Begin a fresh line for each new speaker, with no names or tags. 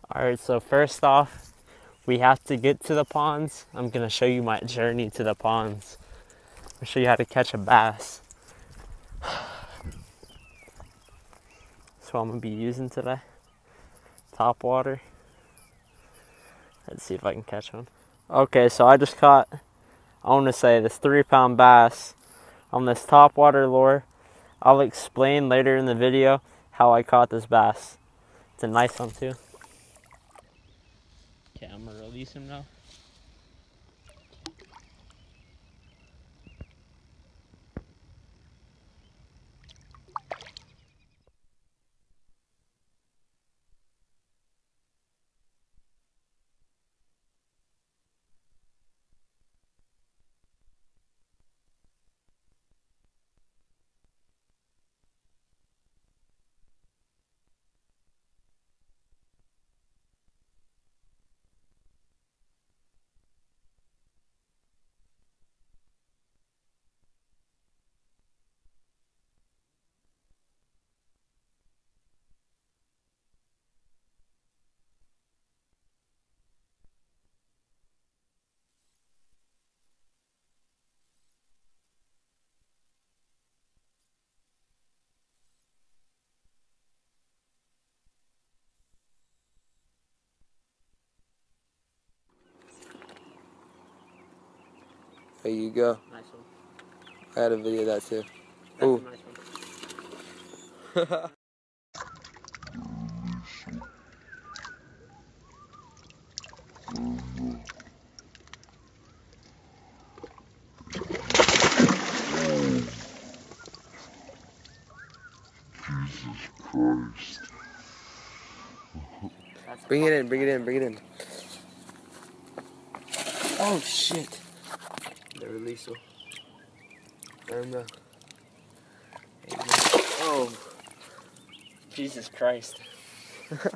Alright, so first off, we have to get to the ponds. I'm going to show you my journey to the ponds. I'll show you how to catch a bass. That's what I'm going to be using today. Top water. Let's see if I can catch one. Okay, so I just caught, I want to say, this 3-pound bass on this top water lure. I'll explain later in the video how I caught this bass. It's a nice one too. Okay, I'm gonna release him now.
There you go.
Nice one.
I had a video of that too.
That's
Ooh.
a nice one.
Bring it in, bring it in, bring it in. Oh shit. The release. There we go. Oh.
Jesus Christ.